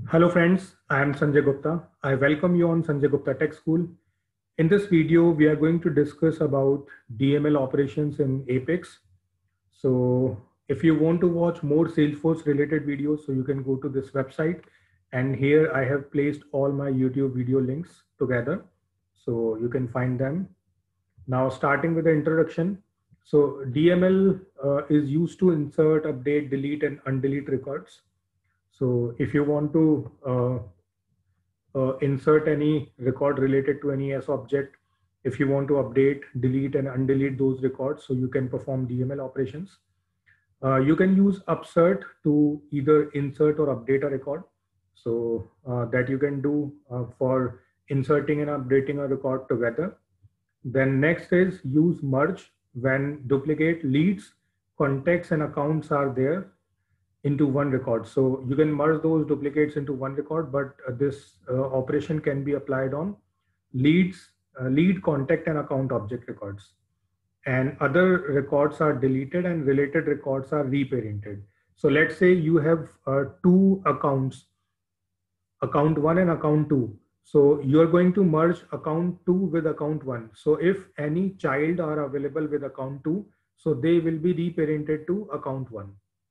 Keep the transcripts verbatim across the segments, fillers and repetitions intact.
Hello friends, I am Sanjay Gupta. I welcome you on Sanjay Gupta Tech School. In this video, we are going to discuss about D M L operations in Apex. So if you want to watch more Salesforce related videos, so you can go to this website, and here I have placed all my YouTube video links together. So you can find them. Now starting with the introduction. So D M L uh, is used to insert, update, delete and undelete records. So if you want to uh, uh, insert any record related to any S object, if you want to update, delete and undelete those records, so you can perform D M L operations. Uh, you can use upsert to either insert or update a record. So uh, that you can do uh, for inserting and updating a record together. Then next is use merge when duplicate leads, contacts and accounts are there into one record. So you can merge those duplicates into one record, but uh, this uh, operation can be applied on leads, uh, lead, contact, and account object records. And other records are deleted and related records are reparented. So let's say you have uh, two accounts, account one and account two. So you're going to merge account two with account one. So if any child are available with account two, so they will be reparented to account one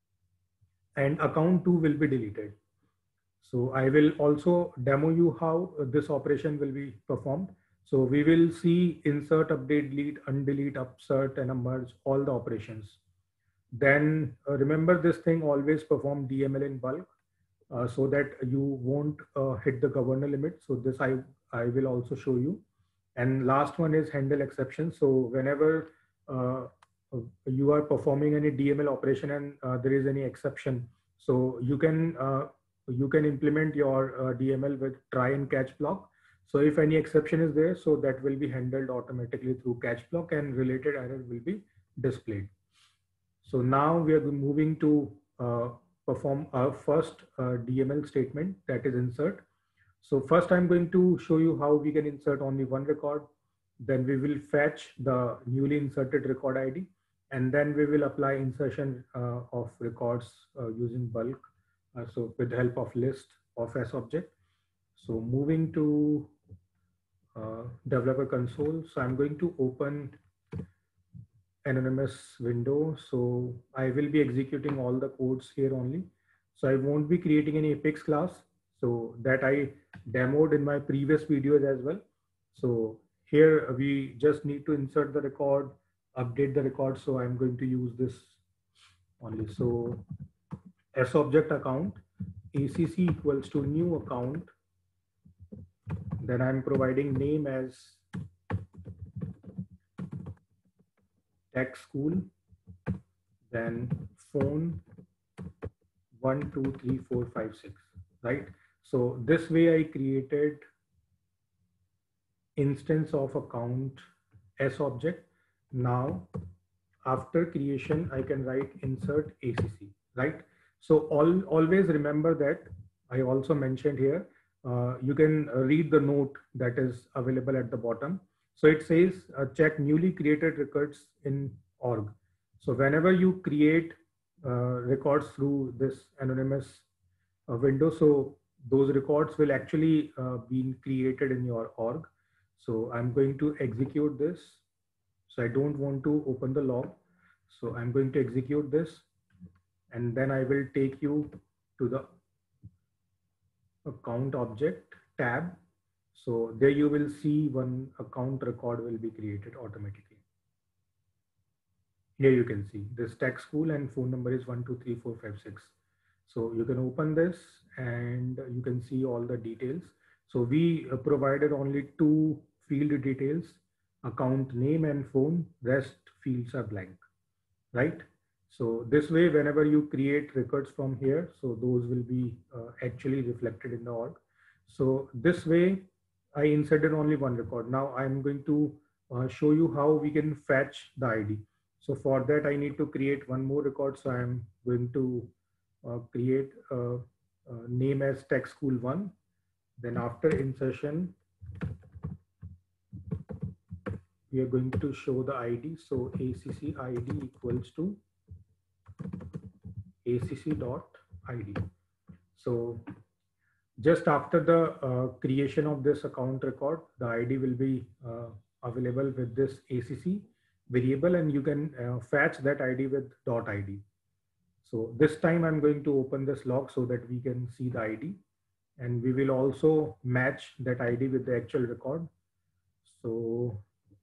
and account two will be deleted. So I will also demo you how this operation will be performed. So we will see insert, update, delete, undelete, upsert, and merge, all the operations. Then uh, remember this thing, always perform D M L in bulk uh, so that you won't uh, hit the governor limit. So this I, I will also show you. And last one is handle exceptions. So whenever uh, you are performing any D M L operation and uh, there is any exception, so you can uh, you can implement your uh, D M L with try and catch block. So if any exception is there, so that will be handled automatically through catch block and related error will be displayed. So now we are moving to uh, perform our first uh, D M L statement, that is insert. So first I'm going to show you how we can insert only one record. Then we will fetch the newly inserted record I D. And then we will apply insertion uh, of records uh, using bulk. Uh, so with the help of list of S object. So moving to uh, developer console. So I'm going to open anonymous window. So I will be executing all the codes here only. So I won't be creating any Apex class. So that I demoed in my previous videos as well. So here we just need to insert the record, update the record. So I'm going to use this only. So S object account, A C C equals to new account. Then I'm providing name as tech school, then phone one, two, three, four, five, six, right? So this way I created instance of account S object. Now after creation, I can write insert A C C, right? So all, always remember that I also mentioned here, uh, you can read the note that is available at the bottom. So it says uh, check newly created records in org. So whenever you create uh, records through this anonymous uh, window, so those records will actually uh, be created in your org. So I'm going to execute this. So I don't want to open the log. So I'm going to execute this and then I will take you to the account object tab. So there you will see one account record will be created automatically. Here you can see this tech school and phone number is one two three four five six. So you can open this and you can see all the details. So we provided only two field details, account name and phone, rest fields are blank, right? So this way, whenever you create records from here, so those will be uh, actually reflected in the org. So this way, I inserted only one record. Now I'm going to uh, show you how we can fetch the I D. So for that, I need to create one more record. So I'm going to uh, create a, a name as tech school one. Then after insertion, we are going to show the I D. So A C C I D equals to A C C dot I D. So just after the uh, creation of this account record, the I D will be uh, available with this A C C variable, and you can uh, fetch that I D with dot I D. So this time I'm going to open this log so that we can see the I D, and we will also match that I D with the actual record. So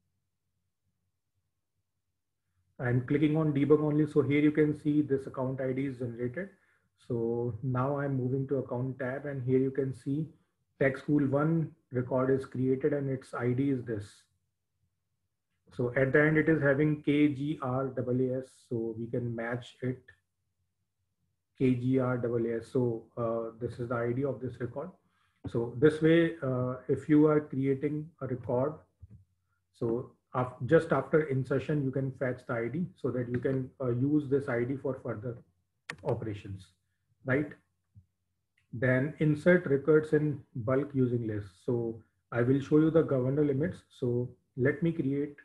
I'm clicking on debug only. So here you can see this account I D is generated. So now I'm moving to account tab, and here you can see Tech School one record is created and its I D is this. So at the end it is having K G R A A S, so we can match it K G R A A S. So uh, this is the I D of this record. So this way, uh, if you are creating a record, so af just after insertion, you can fetch the I D so that you can uh, use this I D for further operations, right? Then insert records in bulk using lists. So I will show you the governor limits. So let me create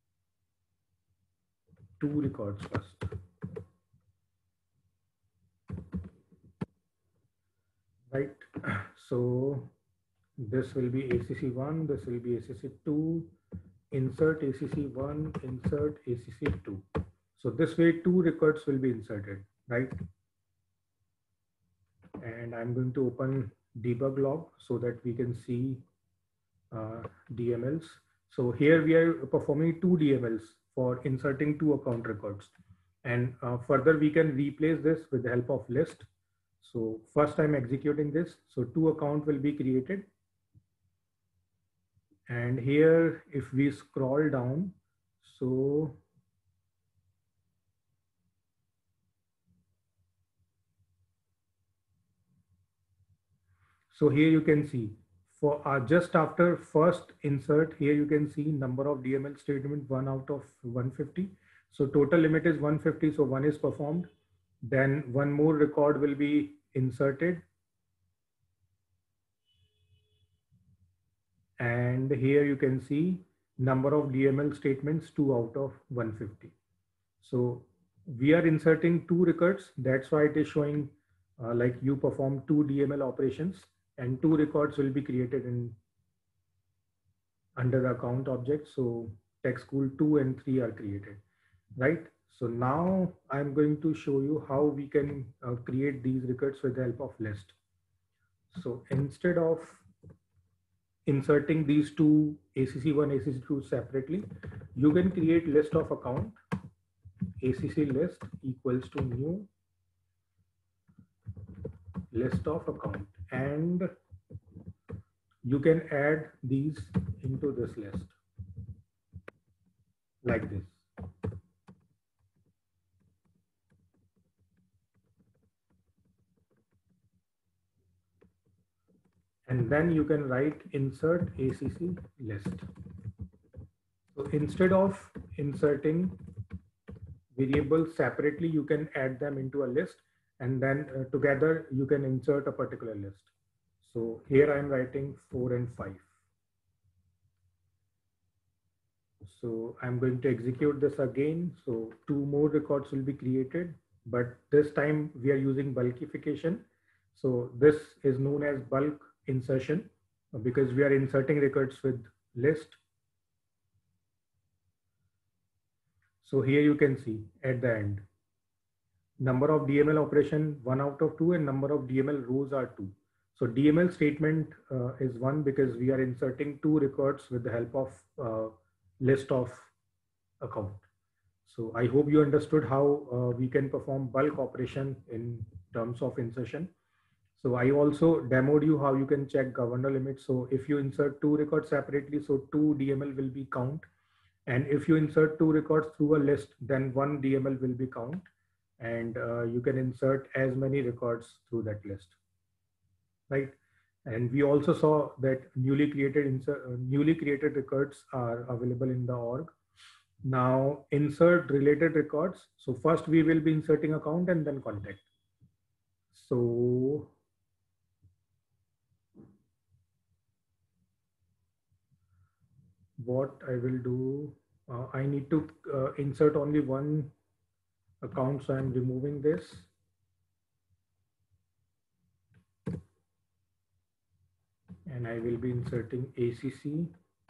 two records first. Right. So this will be A C C one, this will be A C C two, insert A C C one, insert A C C two. So this way two records will be inserted, right? And I'm going to open debug log so that we can see uh, D M Ls. So here we are performing two D M Ls for inserting two account records. And uh, further we can replace this with the help of list. So first I'm executing this. So two account will be created. And here, if we scroll down, so so here you can see for uh, just after first insert, here you can see number of D M L statement one out of one fifty. So total limit is one fifty. So one is performed. Then one more record will be inserted. And here you can see number of D M L statements two out of one fifty. So we are inserting two records. That's why it is showing uh, like you perform two D M L operations, and two records will be created in under the account object. So Tech School two and three are created, right? So now I'm going to show you how we can uh, create these records with the help of list. So instead of inserting these two A C C one, A C C two separately, you can create list of account. A C C list equals to new list of account, and you can add these into this list like this. And then you can write insert A C C list. So instead of inserting variables separately, you can add them into a list, and then uh, together you can insert a particular list. So here I'm writing four and five. So I'm going to execute this again. So two more records will be created, but this time we are using bulkification. So this is known as bulk insertion because we are inserting records with list. So here you can see at the end, number of D M L operation one out of two, and number of D M L rows are two. So D M L statement uh, is one because we are inserting two records with the help of uh, list of account. So I hope you understood how uh, we can perform bulk operation in terms of insertion. So I also demoed you how you can check governor limits. So if you insert two records separately, so two D M L will be count. And if you insert two records through a list, then one D M L will be count. And uh, you can insert as many records through that list, right? And we also saw that newly created insert, uh, newly created records are available in the org. Now insert related records. So first we will be inserting account and then contact. So what I will do, uh, I need to uh, insert only one account. So I'm removing this. and I will be inserting A C C.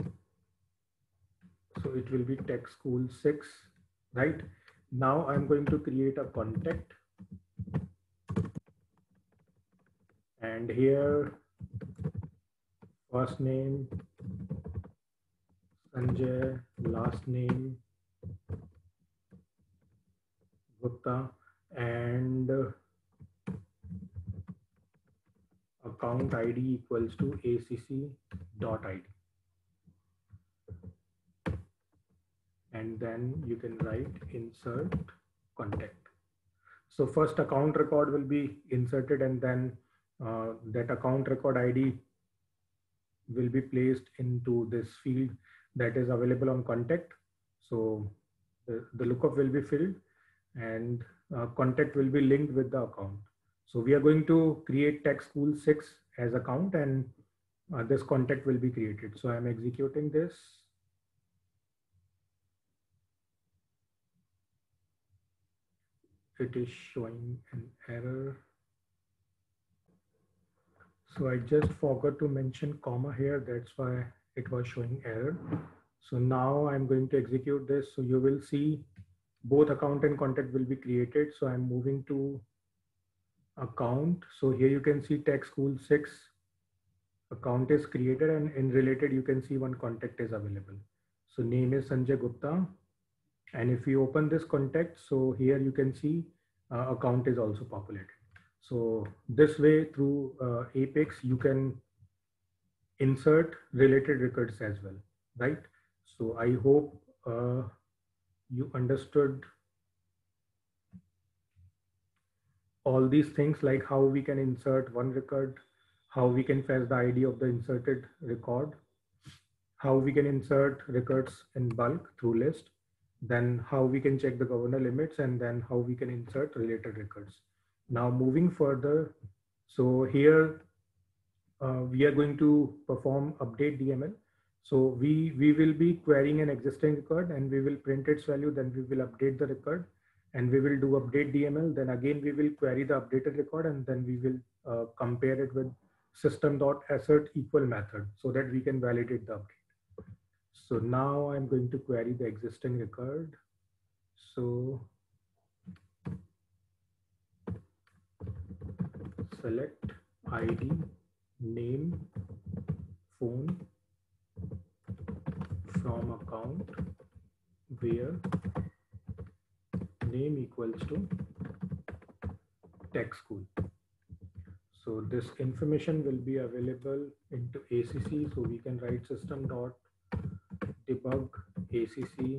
So it will be Tech School six, right? Now I'm going to create a contact, and here first name Sanjay, last name Gupta, and account I D equals to A C C dot I D. And then you can write insert contact. So first account record will be inserted, and then uh, that account record I D will be placed into this field that is available on contact. So the, the lookup will be filled, and uh, contact will be linked with the account. So we are going to create Tech School six as account, and uh, this contact will be created. So I'm executing this. It is showing an error. So I just forgot to mention comma here. That's why it was showing error. So now I'm going to execute this. So you will see both account and contact will be created. So I'm moving to account. So here you can see Tech School six account is created, and in related you can see one contact is available. So name is Sanjay Gupta. And if you open this contact, so here you can see uh, account is also populated. So this way through uh, Apex, you can insert related records as well, right? So I hope uh, you understood all these things, like how we can insert one record, how we can fetch the I D of the inserted record, how we can insert records in bulk through list, then how we can check the governor limits, and then how we can insert related records. Now moving further, so here uh, we are going to perform update D M L. So we, we will be querying an existing record, and we will print its value, then we will update the record, and we will do update D M L. Then again, we will query the updated record, and then we will uh, compare it with system.assert equal method so that we can validate the update. So now I'm going to query the existing record. So select I D, name, phone from account where name equals to Tech School. So this information will be available into A C C. So we can write system dot debug A C C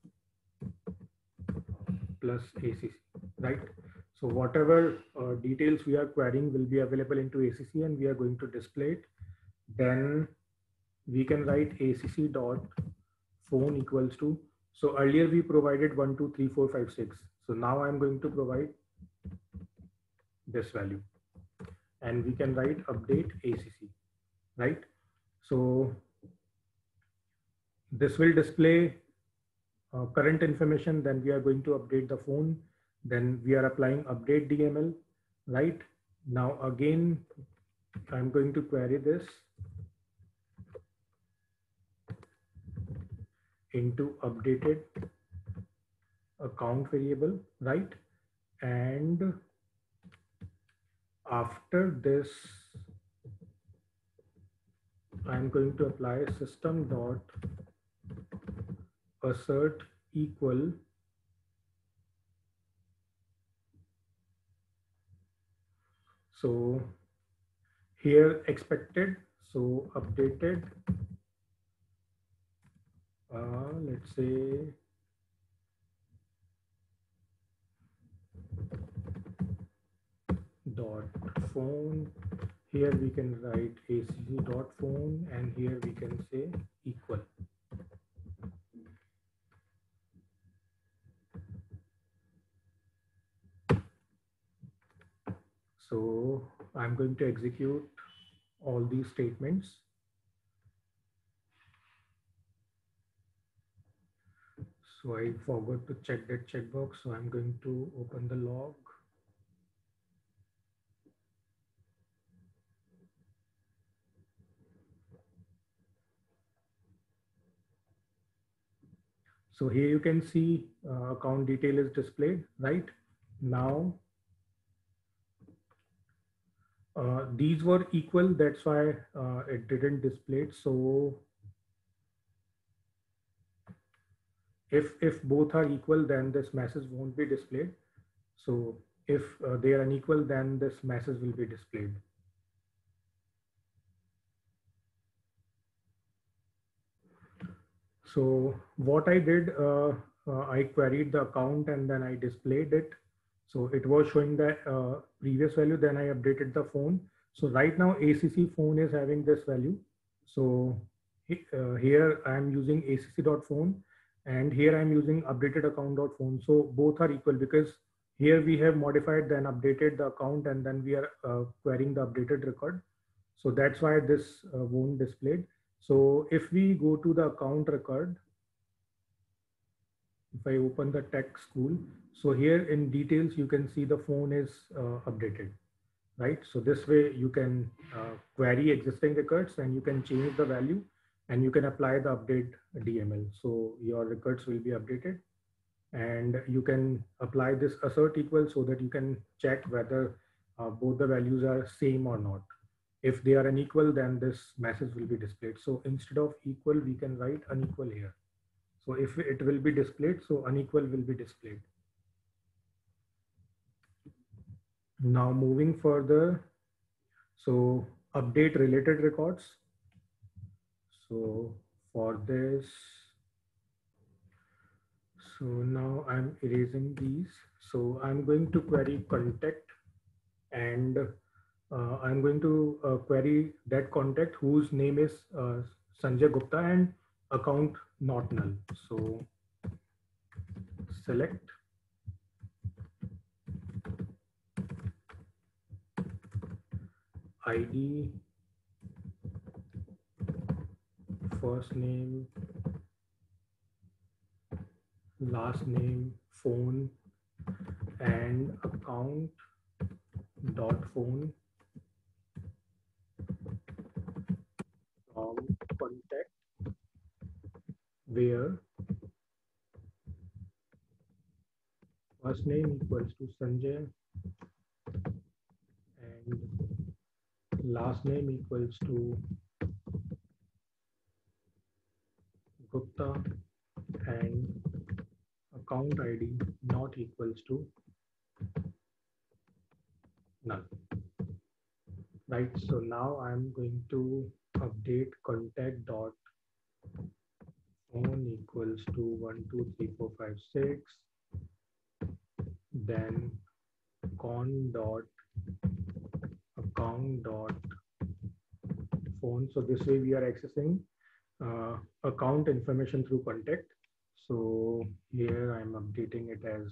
plus A C C, right? So whatever uh, details we are querying will be available into A C C, and we are going to display it. Then we can write A C C dot phone equals to, so earlier we provided one, two, three, four, five, six. So now I'm going to provide this value, and we can write update A C C, right? So this will display uh, current information. Then we are going to update the phone. Then we are applying update D M L, right? Now again, I'm going to query this into updated account variable, right? And after this, I'm going to apply system dot assert equal so here expected, so updated, uh, let's say dot phone. Here we can write A C C dot phone, and here we can say equal. So I'm going to execute all these statements. So I forgot to check that checkbox. So I'm going to open the log. So here you can see uh, account detail is displayed, right? Now, uh, these were equal, that's why uh, it didn't display it. So if, if both are equal, then this message won't be displayed. So if uh, they are unequal, then this message will be displayed. So what I did, uh, uh, I queried the account and then I displayed it. So it was showing the uh, previous value, then I updated the phone. So right now A C C phone is having this value. So uh, here I'm using A C C.phone and here I'm using updated account.phone. So both are equal because here we have modified then updated the account and then we are uh, querying the updated record. So that's why this uh, won't displayed. So if we go to the account record, if I open the tech school, so here in details, you can see the phone is uh, updated, right? So this way you can uh, query existing records and you can change the value and you can apply the update D M L. So your records will be updated and you can apply this assert equal so that you can check whether uh, both the values are same or not. If they are unequal, then this message will be displayed. So instead of equal, we can write unequal here. So if it will be displayed, so unequal will be displayed. Now moving further, so update related records. So for this, so now I'm erasing these. So I'm going to query contact and uh, I'm going to uh, query that contact whose name is uh, Sanjay Gupta and account not null. So select I D, first name, last name, phone, and account dot phone from contact where first name equals to Sanjay and last name equals to Gupta and account I D not equals to none. Right, so now I'm going to update contact dot phone equals to one two three four five six, then con dot account dot phone. So this way we are accessing uh, account information through contact. So here I'm updating it as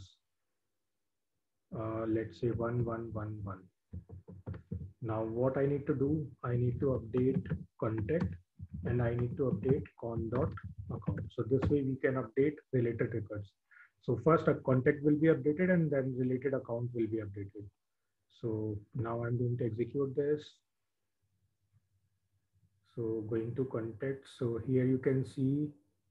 uh, let's say one one one one. Now what I need to do, I need to update contact and I need to update con dot account. So this way we can update related records. So first a contact will be updated and then related account will be updated. So now I'm going to execute this. So going to contact. So here you can see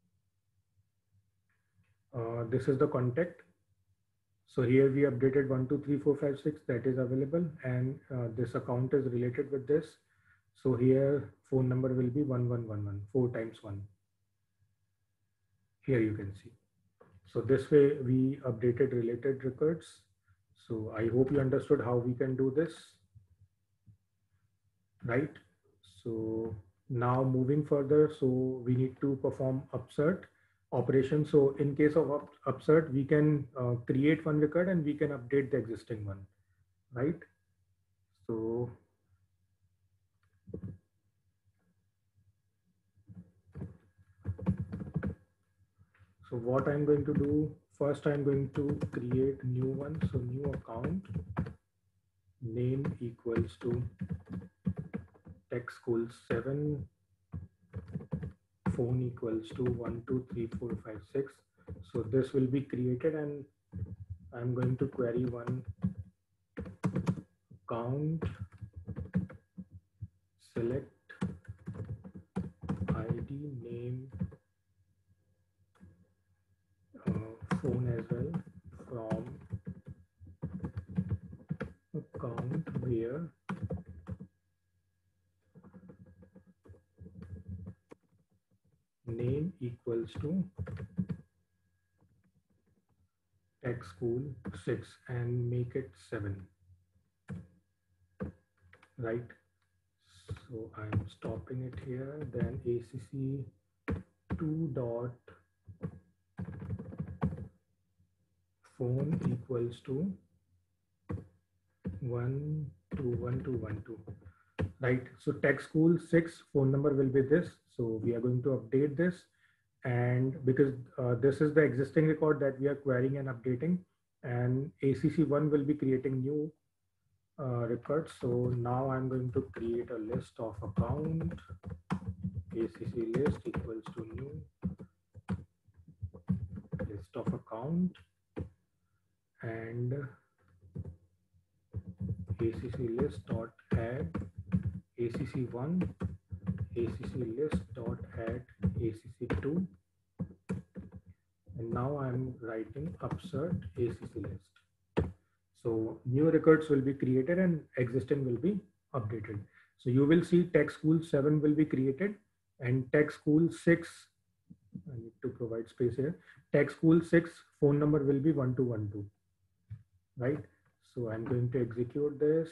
uh, this is the contact. So here we updated one two three four five six, that is available, and uh, this account is related with this. So here phone number will be one one one one, four times one. Here you can see. So this way we updated related records. So I hope you understood how we can do this, right? So now moving further, so we need to perform upsert operation. So in case of up, upsert, we can uh, create one record and we can update the existing one, right? So so what I'm going to do, first I'm going to create new one. So new account, name equals to tech school seven, phone equals to one two three four five six. So this will be created and I'm going to query one account, select I D, name, phone equals to tech school six and make it seven, right? So I'm stopping it here. Then A C C two dot phone equals to one two one two one two, right? So tech school six phone number will be this. So we are going to update this, and because uh, this is the existing record that we are querying and updating, and A C C one will be creating new uh, records. So now I'm going to create a list of account. A C C list equals to new list of account, and A C C list dot add A C C one, A C C list dot add A C C two, and now I'm writing upsert A C C list. So new records will be created and existing will be updated. So you will see tech school seven will be created, and tech school six, I need to provide space here, tech school six phone number will be one two one two, right? So I'm going to execute this.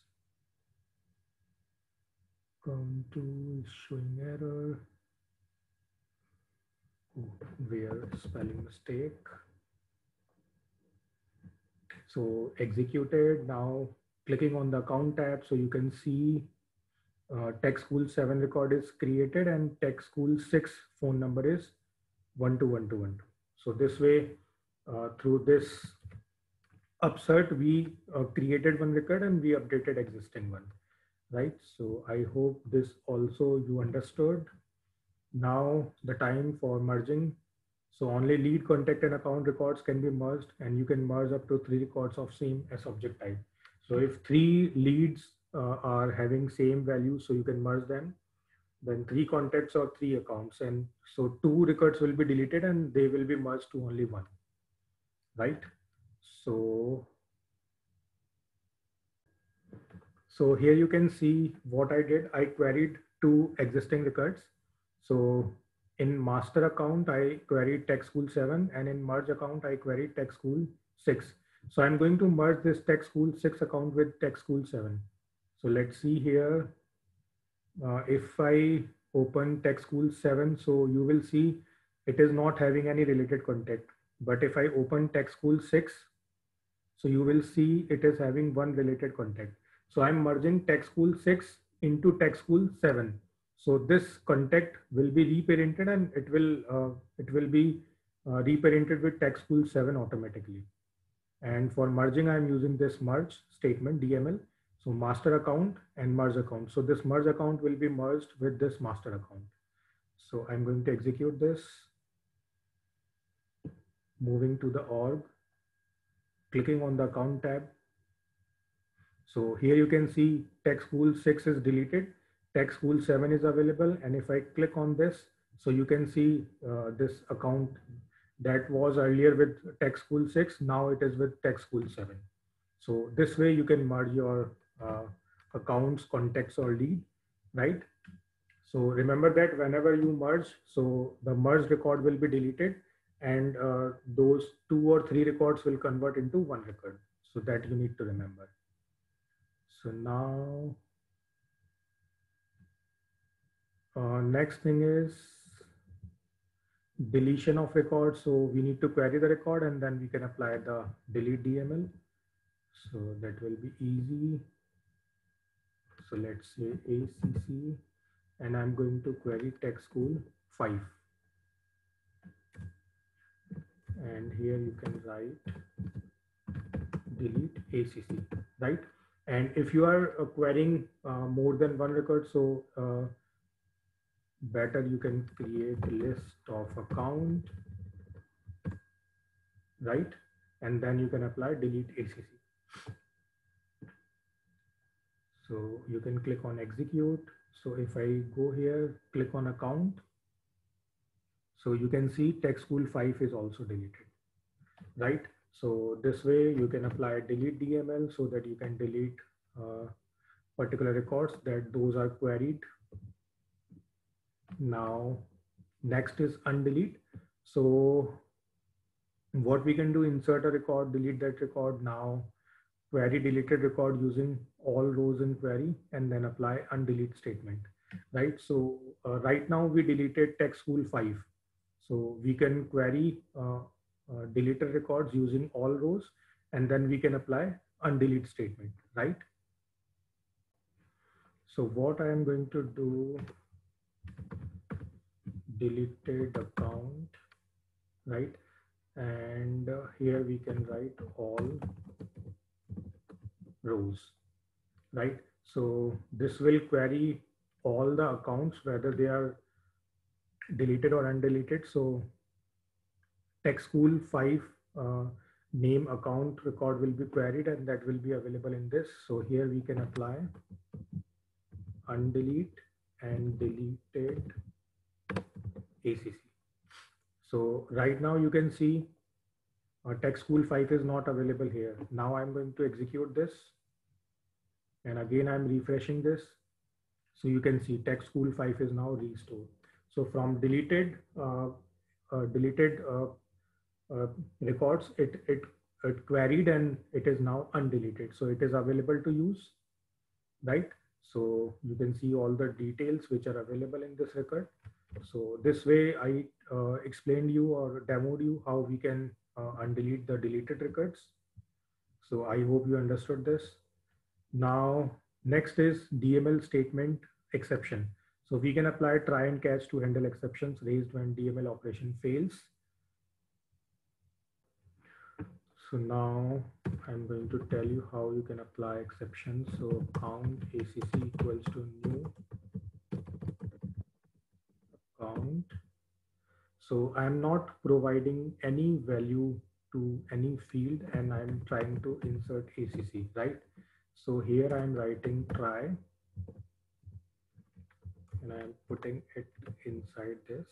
Count to showing error. Oh, where spelling mistake. So executed. Now clicking on the account tab, so you can see uh, tech school seven record is created and tech school six phone number is one two one two one two. So this way, uh, through this upsert, we uh, created one record and we updated existing one, right? So I hope this also you understood. Now the time for merging. So only lead, contact, and account records can be merged, and you can merge up to three records of same as object type. So if three leads uh, are having same value, so you can merge them. Then three contacts or three accounts, and so two records will be deleted and they will be merged to only one, right? So, so here you can see what I did. I queried two existing records. So in master account, I queried tech school seven, and in merge account, I queried tech school six. So I'm going to merge this tech school six account with tech school seven. So let's see here. Uh, if I open tech school seven, so you will see it is not having any related contact. But if I open tech school six, so you will see it is having one related contact. So I'm merging tech school six into tech school seven. So this contact will be reparented and it will uh, it will be uh, reparented with tech school seven automatically. And for merging, I'm using this merge statement D M L. So master account and merge account. So this merge account will be merged with this master account. So I'm going to execute this. Moving to the org, clicking on the account tab. So here you can see tech school six is deleted, tech school seven is available. And if I click on this, so you can see uh, this account that was earlier with tech school six, now it is with tech school seven. So this way you can merge your uh, accounts, contacts, or lead, right? So remember that whenever you merge, so the merged record will be deleted and uh, those two or three records will convert into one record. So that you need to remember. So now, uh, next thing is deletion of records. So we need to query the record and then we can apply the delete D M L. So that will be easy. So let's say A C C, and I'm going to query tech school five. And here you can write delete A C C, right? And if you are uh, querying uh, more than one record, so uh, better you can create a list of account, right? And then you can apply delete A C C. So you can click on execute. So if I go here, click on account. So you can see tech school five is also deleted, right? So this way you can apply delete D M L so that you can delete uh, particular records that those are queried. Now Next is undelete. So what we can do, insert a record, delete that record. Now query deleted record using all rows in query, and then apply undelete statement, right? So uh, right now we deleted Tech School five. So we can query uh, uh, deleted records using all rows, and then we can apply undelete statement, right? So what I am going to do, deleted account, right? And uh, here we can write all rows, right? So this will query all the accounts, whether they are deleted or undeleted. So Tech School five uh, name account record will be queried, and that will be available in this. So here we can apply undelete and deleted A C C. So right now you can see uh, Tech School five is not available here. Now I'm going to execute this. And again, I'm refreshing this. So you can see Tech School five is now restored. So from deleted, uh, uh, deleted uh, uh, records, it, it, it queried and it is now undeleted. So it is available to use, right? So you can see all the details which are available in this record. So this way I uh, explained you or demoed you how we can uh, undelete the deleted records. So I hope you understood this. Now, next is D M L statement exception. So we can apply try and catch to handle exceptions raised when D M L operation fails. So now I'm going to tell you how you can apply exceptions. So count A C C equals to new count. So I'm not providing any value to any field, and I'm trying to insert A C C, right? So here I'm writing try, and I'm putting it inside this.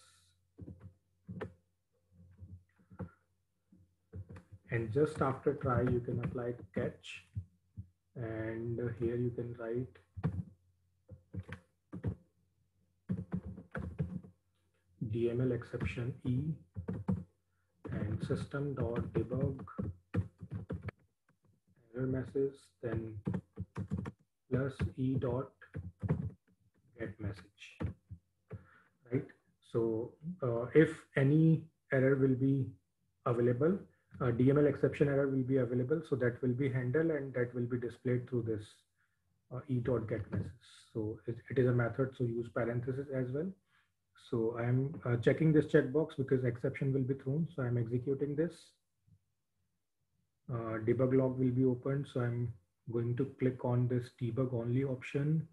And just after try, you can apply catch. And here you can write D M L exception E and system.debug error message, then plus E dot get message, right? So uh, if any error will be available, uh, D M L exception error will be available, so that will be handled and that will be displayed through this uh, E dot get message. So it, it is a method, so use parentheses as well. So I'm uh, checking this checkbox because exception will be thrown. So I'm executing this. Uh, debug log will be opened. So I'm going to click on this debug only option.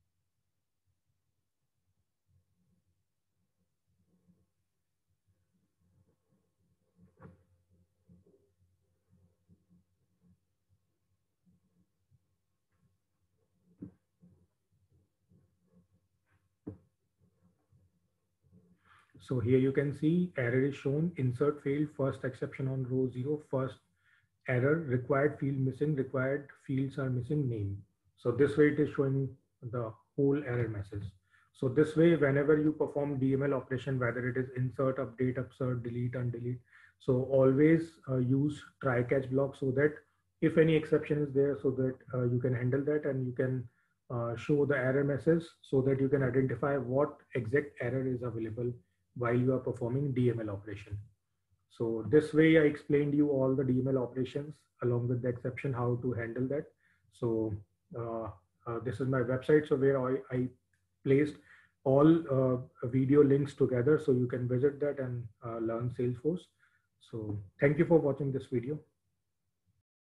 So here you can see error is shown, insert failed, first exception on row zero, first error, required field missing, required fields are missing, name. So this way it is showing the whole error message. So this way, whenever you perform D M L operation, whether it is insert, update, upsert, delete, undelete, so always uh, use try catch block, so that if any exception is there, so that uh, you can handle that and you can uh, show the error message, so that you can identify what exact error is available while you are performing D M L operation. So this way I explained you all the D M L operations along with the exception, how to handle that. So uh, uh, this is my website, so where I, I placed all uh, video links together, so you can visit that and uh, learn Salesforce. So thank you for watching this video.